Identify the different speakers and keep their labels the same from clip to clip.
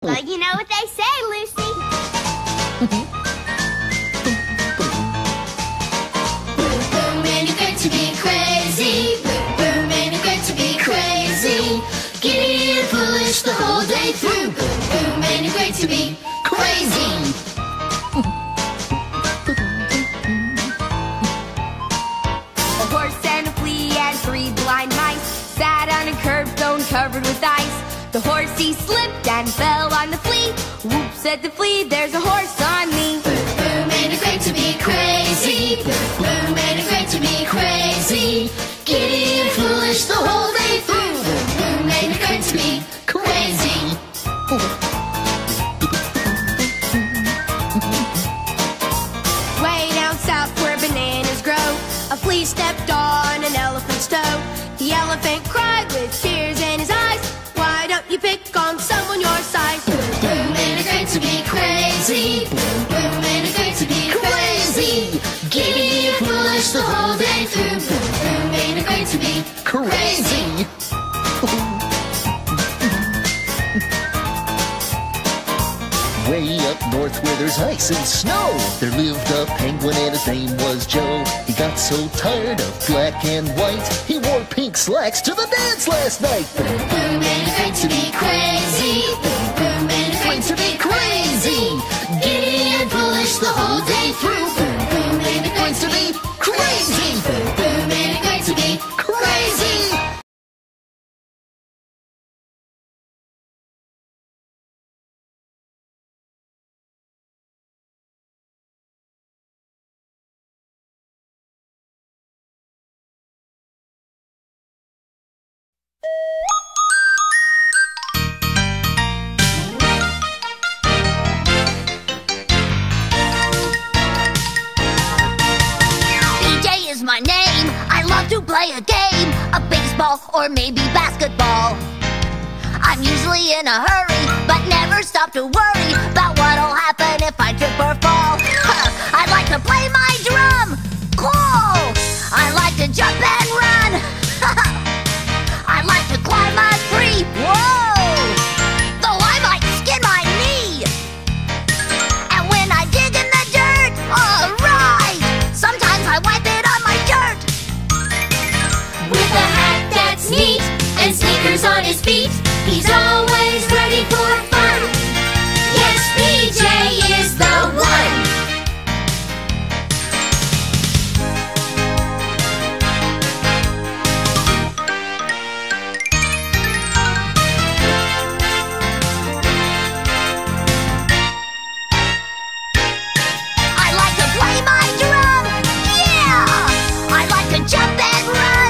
Speaker 1: But you know what they say, Lucy. Boom, boom, and you're going to be crazy. Boom, boom, and you're going to be crazy. Giddy and foolish the whole day through. Boom, boom, and you're going to be crazy.
Speaker 2: A horse and a flea and 3 blind mice sat on a curbstone covered with ice. The horsey slipped and fell on the flea. Whoop, said the flea, there's a horse on me.
Speaker 1: Boom, boom, and you're going to be crazy. Boom, boom, and you're going to be crazy. Giddy and foolish the whole day through. Boom, boom, and you're going to be crazy.
Speaker 2: Way down south where bananas grow, a flea stepped on an elephant's toe. The elephant cried with tears in his eyes, why don't you pick on someone your size?
Speaker 1: Boom, boom, and you're going to be crazy. Boom, boom, and you're going to be crazy. Giddy and foolish the whole day through. Boom, boom, and you're going to be crazy.
Speaker 3: Way up north where there's ice and snow, there lived a penguin and his name was Joe. He got so tired of black and white, he wore pink slacks to the dance last night.
Speaker 1: Boom, boom, and you're going to be crazy. Boom, boom, and you're going to be crazy. Giddy and foolish the whole day through. Boom, boom, and you're going to be crazy. Boom, boom, and you're going to be crazy.
Speaker 4: My name, I love to play a game, a baseball or maybe basketball. I'm usually in a hurry, but never stop to worry about what'll happen if I trip or fall. I like to play my drum, cool. I like to jump and run. I like to climb a tree, whoa. Though I might skin my knee. And when I dig in the dirt, alright, sometimes I wipe it on my shirt.
Speaker 1: With a hat that's neat and sneakers on his feet, he's always ready for fun. Yes, BJ is the one.
Speaker 4: I like to play my drum, yeah. I like to jump and run,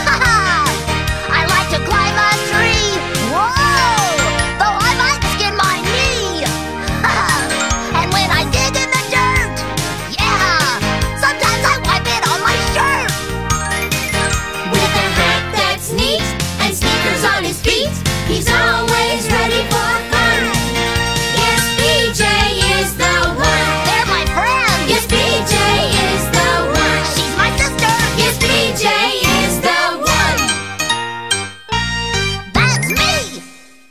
Speaker 4: I like to climb a tree, whoa. Though I might skin my knee. And when I dig in the dirt, yeah, sometimes I wipe it on my shirt.
Speaker 1: With a hat that's neat and sneakers on his feet, he's always ready for fun. Yes, BJ is the one.
Speaker 4: They're my friends.
Speaker 1: Yes, BJ is the one.
Speaker 4: She's my sister.
Speaker 1: Yes, BJ is the one.
Speaker 4: That's me.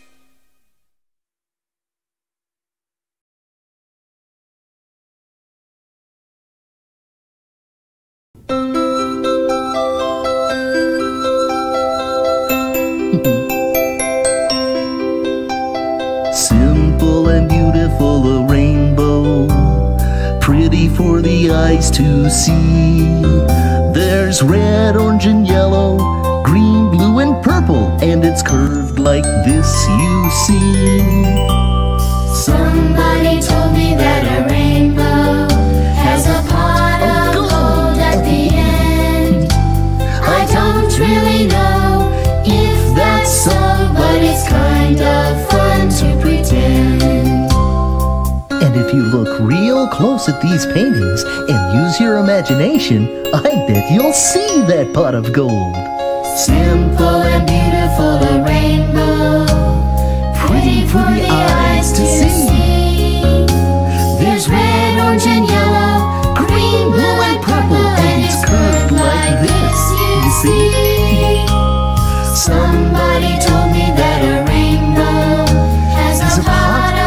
Speaker 3: Simple and beautiful, a rainbow, pretty for the eyes to see. There's red, orange, and yellow, green, blue, and purple, and it's curved like this, you see.
Speaker 1: Somebody told me that a rainbow has a pot of gold at the end. I don't really know if that's so, but it's kind of fun to pretend.
Speaker 3: And if you look real close at these paintings and use your imagination, I bet you'll see that pot of gold.
Speaker 1: Simple and beautiful, a rainbow, pretty for the eyes to see. There's red, orange, and yellow, green, blue, and purple, and it's curved like this, you see. Somebody told me that a rainbow has a pot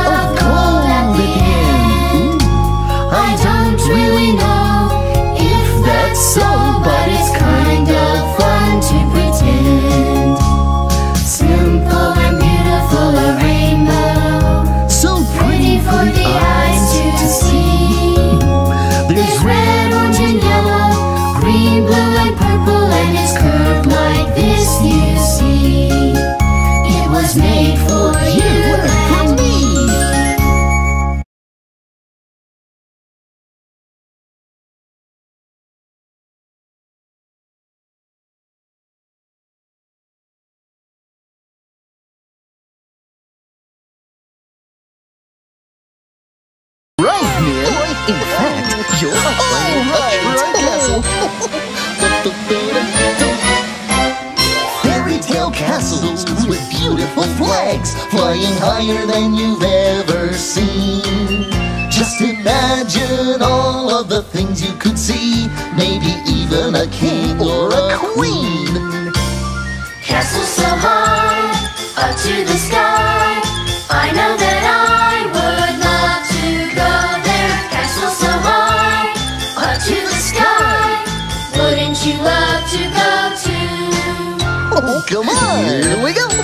Speaker 3: bags, flying higher than you've ever seen. Just imagine all of the things you could see, maybe even a king or a queen.
Speaker 1: Castle so high, up to the sky, I know that I would love to go there. Castle so high, up to the sky, wouldn't you love to go too?
Speaker 3: Oh, come on! Here we go!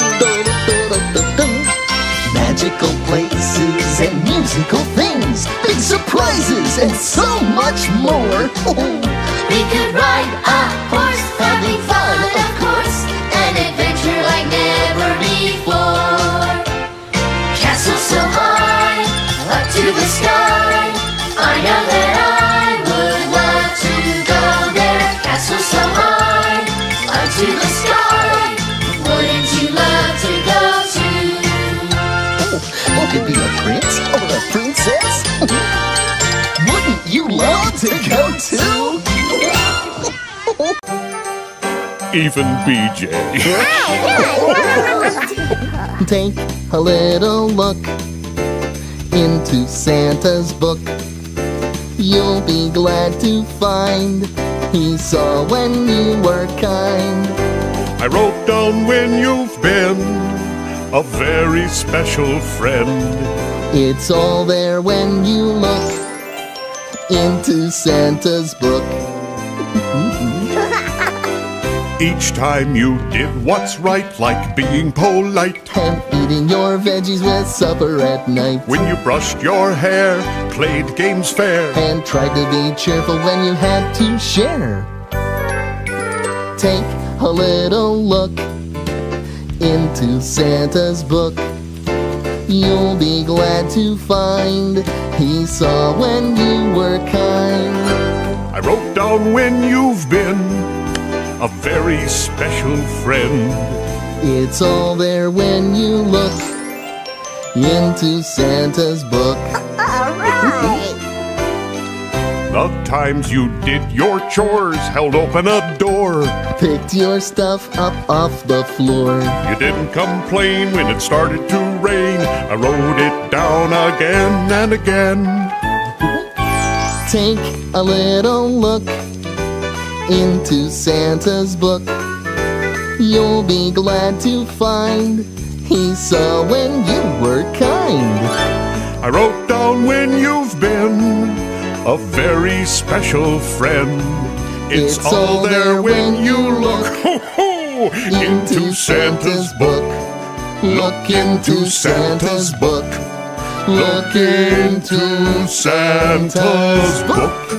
Speaker 3: Magical places and musical things, big surprises and so much more.
Speaker 1: We could ride a horse, having fun, of course, an adventure like never before. Castle so high, up to the sky, I know that I would love to go there. Castle so high, up to the sky, wouldn't you love to go too?
Speaker 3: Oh, could be a prince or a princess. Wouldn't you love to go too?
Speaker 5: Even BJ.
Speaker 3: Take a little look into Santa's book. You'll be glad to find he saw when you were kind.
Speaker 5: I wrote down when you've been a very special friend.
Speaker 3: It's all there when you look into Santa's book.
Speaker 5: Each time you did what's right, like being polite,
Speaker 3: And eating your veggies with supper at night.
Speaker 5: when you brushed your hair, played games fair.
Speaker 3: And tried to be cheerful when you had to share. Take a little look into Santa's book. You'll be glad to find he saw when you were kind.
Speaker 5: I wrote down when you've been a very special friend.
Speaker 3: It's all there when you look into Santa's book.
Speaker 5: The times you did your chores, held open a door.
Speaker 3: Picked your stuff up off the floor.
Speaker 5: You didn't complain when it started to rain. I wrote it down again and again.
Speaker 3: Take a little look into Santa's book. You'll be glad to find he saw when you were kind.
Speaker 5: I wrote down when you've been a very special friend. It's all there when you look into Santa's book. Look into Santa's book. Look into Santa's book.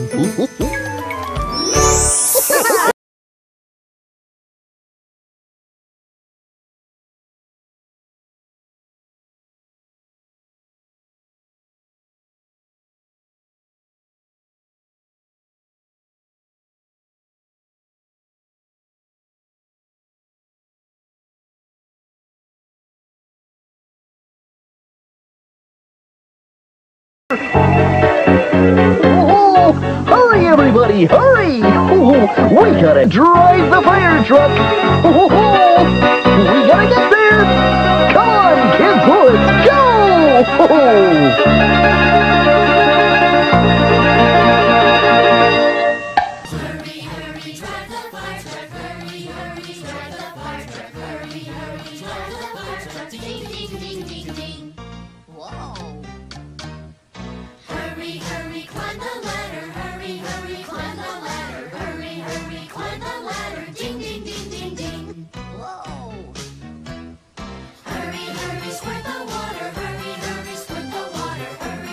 Speaker 3: Oh, hurry, everybody, hurry! We gotta drive the fire truck! We gotta get there! Come on, kids, let's go!
Speaker 1: Hurry, hurry, drive the fire truck. Hurry, hurry, drive the fire truck. Hurry, hurry, drive the fire truck. Ding, ding, ding, ding, ding.
Speaker 4: Whoa.
Speaker 1: Hurry, hurry, climb the ladder. Hurry, hurry, climb the ladder. Hurry, hurry, climb the ladder. Ding, ding, ding, ding, ding.
Speaker 4: Whoa.
Speaker 1: Hurry, hurry, squirt the water. Hurry, hurry, squirt the water. Hurry,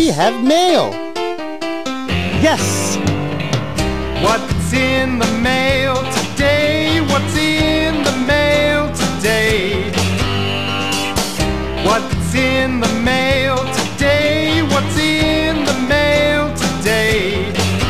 Speaker 6: we have mail. Yes.
Speaker 7: What's in the mail today? What's in the mail today? What's in the mail today? What's in the mail today?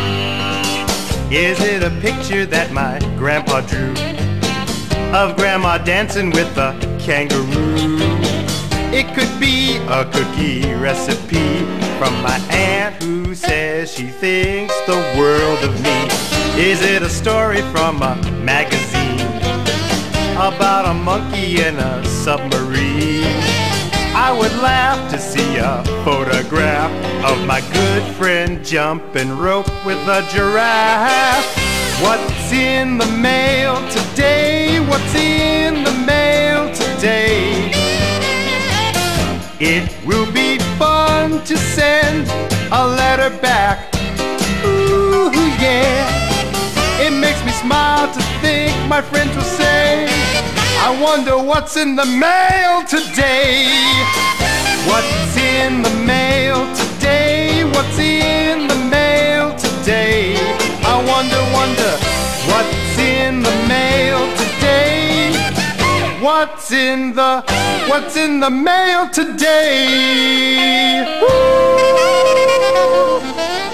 Speaker 7: Is it a picture that my grandpa drew of grandma dancing with a kangaroo? It could be a cookie recipe from my aunt who says she thinks the world of me. Is it a story from a magazine about a monkey in a submarine? I would laugh to see a photograph of my good friend jumping rope with a giraffe. What's in the mail today? What's in the mail today? It will be fun to send a letter back. Ooh, yeah. It makes me smile to think my friends will say, I wonder what's in the mail today. What's in the mail today? What's in the mail today? I wonder, what's in the mail today? What's in the mail today? Woo!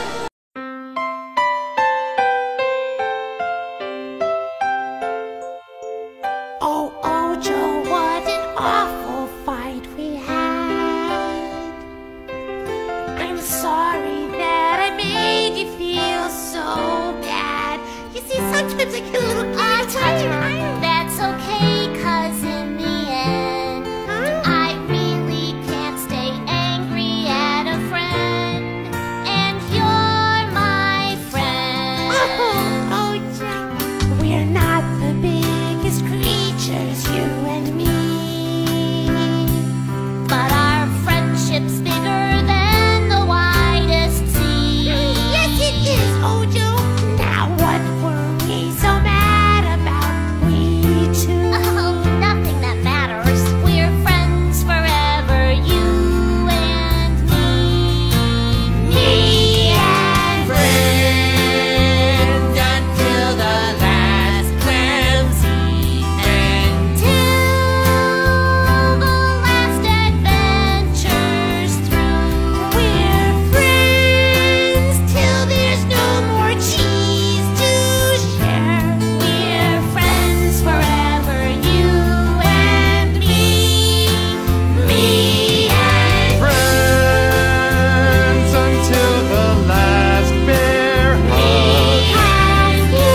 Speaker 1: Oh, Joe, what an awful fight we had. I'm sorry that I made you feel so bad. You see, sometimes I get a little irritated.
Speaker 4: That's okay, 'cause in the end, I really can't stay angry at a friend. And you're my friend.
Speaker 1: Oh, Joe, we're not the biggest creatures, you and me.
Speaker 4: But our friendship's bigger than the widest sea.
Speaker 1: Yes, it is, oh, Joe. Now what were we so mad about, we two?
Speaker 4: Oh, nothing that matters. We're friends forever, you and me.
Speaker 1: Me and friends until the last clams eat.
Speaker 4: Till the last adventure's through.
Speaker 1: We're friends till there's no more cheese to share.
Speaker 4: We're friends forever, you and me.
Speaker 1: Me and
Speaker 7: Friends until the last bear hug.
Speaker 1: have you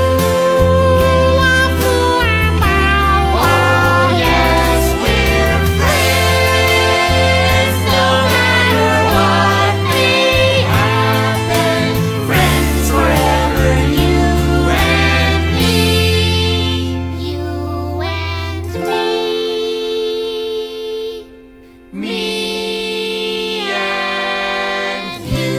Speaker 1: all for a while.
Speaker 4: Oh, yes, we're friends, no matter what may happen. Friends forever, you and me. You and me. Me and you.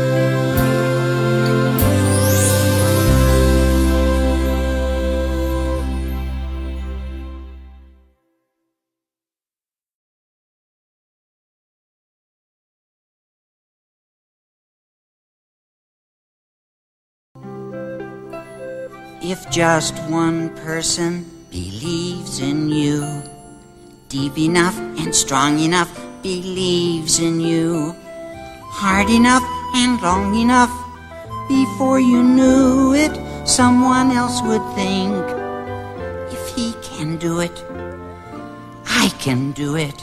Speaker 8: If just one person believes in you, deep enough and strong enough, believes in you, hard enough and long enough, before you knew it, someone else would think, if he can do it, I can do it.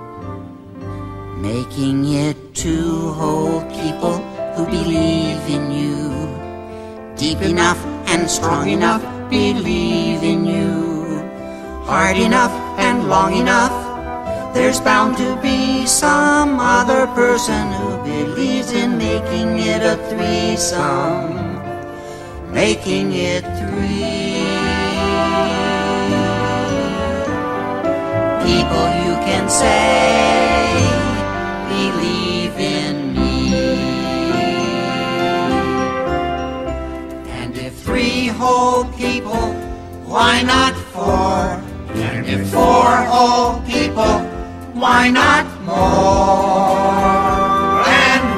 Speaker 8: Making it two whole people who believe in you, deep enough and strong enough, believe in you, hard enough and long enough, there's bound to be some other person who believes in making it a threesome, making it three. People you can say, believe in me. And if three whole people, why not four? And if four whole people, why not more? And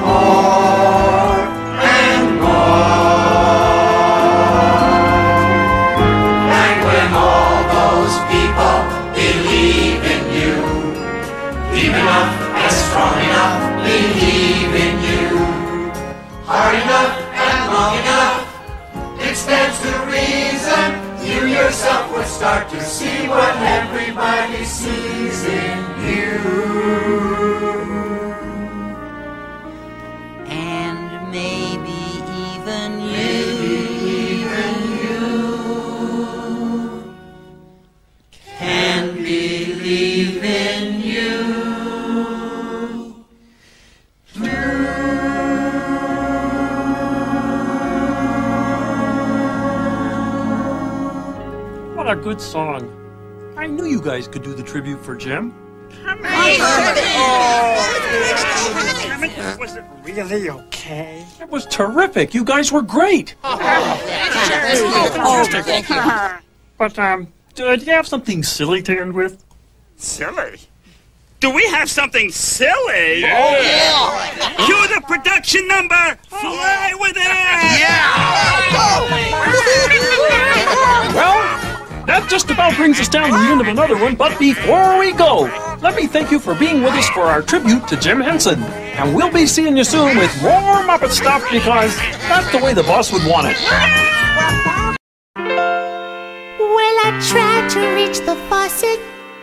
Speaker 6: enough and long enough, it stands to reason you yourself would start to see what everybody sees in you.
Speaker 8: And maybe even you can believe in you.
Speaker 9: What a good song. I knew you guys could do the tribute for Jim.
Speaker 10: Was it really okay?
Speaker 9: It was terrific. You guys were great.
Speaker 10: Thank you.
Speaker 9: But, do you have something silly to end with?
Speaker 10: Silly? Do we have something silly?
Speaker 9: Yeah.
Speaker 10: Cue the production number. Fly with it.
Speaker 9: Well, that just about brings us down to the end of another one, but before we go, let me thank you for being with us for our tribute to Jim Henson. And we'll be seeing you soon with more Muppet stuff because that's the way the boss would want it.
Speaker 1: Well, I tried to reach the faucet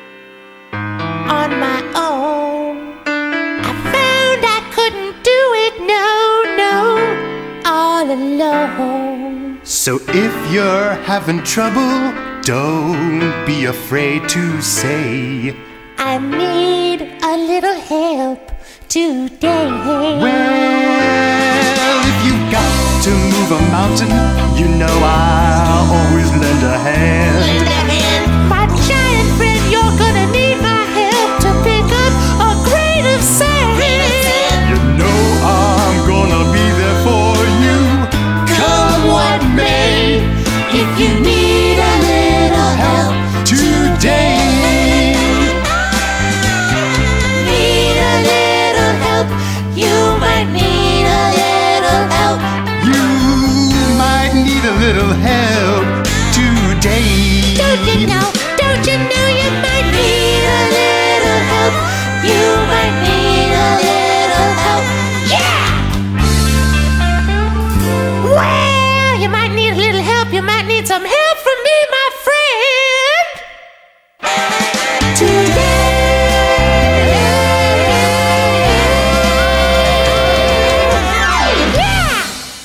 Speaker 1: on my own. I found I couldn't do it, no, all alone.
Speaker 7: So if you're having trouble, don't be afraid to say,
Speaker 1: I need a little help today.
Speaker 7: well, if you've got to move a mountain, you know I'll always lend a hand.
Speaker 1: My giant friend, you're gonna need my help to pick up a grain of sand.
Speaker 7: You know I'm gonna be there for you, come what may.
Speaker 1: If you need a little help
Speaker 7: Today,
Speaker 1: need a little help, you might need a little help.
Speaker 7: you might need a little help today.
Speaker 1: Don't you know you might need a little help. You might need a little help. Yeah! Well, you might need a little help. You might need some help from me, my friend. Yeah!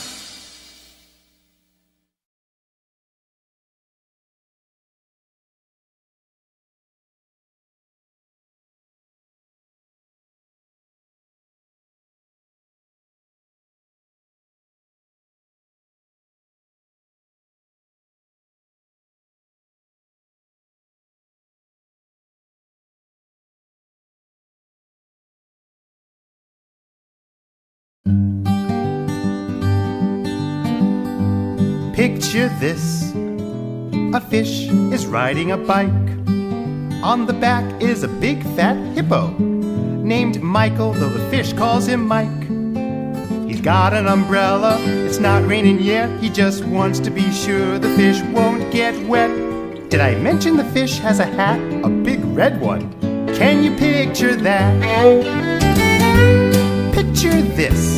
Speaker 7: Picture this, a fish is riding a bike. On the back is a big fat hippo, named Michael, though the fish calls him Mike. He's got an umbrella, it's not raining yet, he just wants to be sure the fish won't get wet. Did I mention the fish has a hat, a big red one? Can you picture that? Picture this,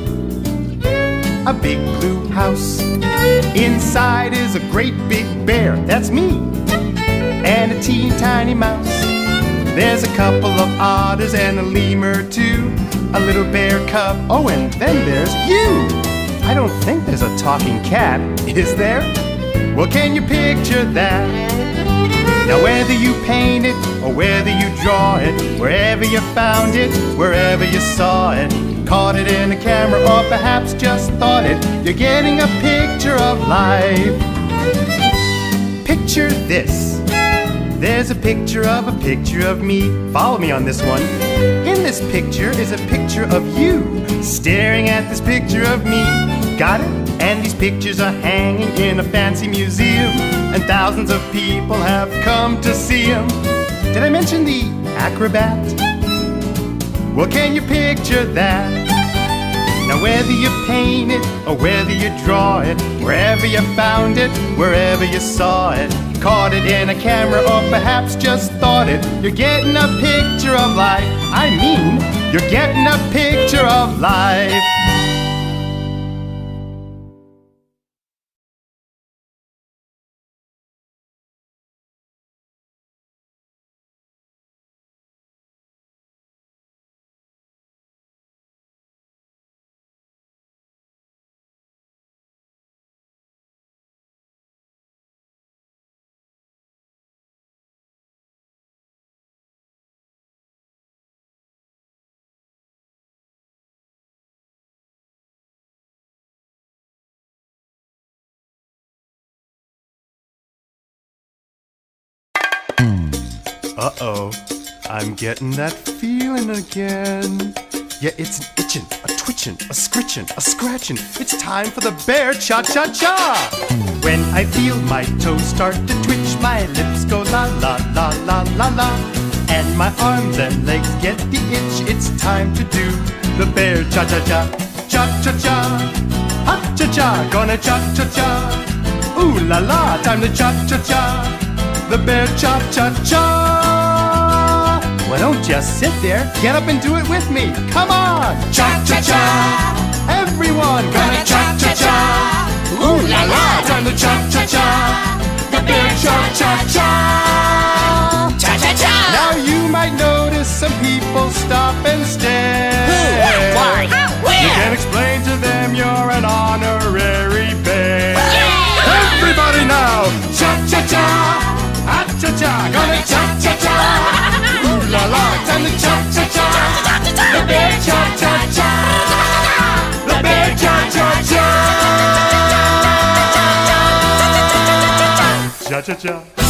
Speaker 7: a big blue house. Inside is a great big bear, that's me, and a teeny tiny mouse. There's a couple of otters and a lemur too, a little bear cub, oh, and then there's you. I don't think there's a talking cat, is there? Well, can you picture that? Now whether you paint it or whether you draw it, wherever you found it, wherever you saw it, caught it in a camera or perhaps just thought it, you're getting a picture of life. Picture this. There's a picture of me. Follow me on this one. In this picture is a picture of you, staring at this picture of me. Got it? And these pictures are hanging in a fancy museum, and thousands of people have come to see them. Did I mention the acrobat? Well, can you picture that? Now whether you paint it or whether you draw it, wherever you found it, wherever you saw it, caught it in a camera or perhaps just thought it, you're getting a picture of life. I mean, you're getting a picture of life. Uh-oh, I'm getting that feeling again. Yeah, it's an itching, a twitching, a scritching, a scratching. It's time for the bear cha-cha-cha. When I feel my toes start to twitch, my lips go la-la-la-la-la-la. And my arms and legs get the itch. It's time to do the bear cha-cha-cha. Cha-cha-cha, ha-cha-cha, gonna cha-cha-cha. Ooh la la, time to cha-cha-cha. The bear cha-cha-cha. Well, don't just sit there, get up and do it with me. Come on! Cha-cha-cha! Everyone gonna cha-cha-cha! Ooh la la, time to cha-cha-cha! The bear cha-cha-cha!
Speaker 11: Cha-cha-cha!
Speaker 7: Now you might notice some people stop and stare.
Speaker 11: Who? What? Why? How? Where?
Speaker 7: You can explain to them you're an honorary bear.
Speaker 11: Yeah!
Speaker 7: Everybody now! Cha-cha-cha! Ha-cha-cha! Gonna cha-cha-cha! Ooh la la! Time to cha-cha-cha! The bear cha-cha-cha! The bear cha-cha-cha! Cha-cha-cha!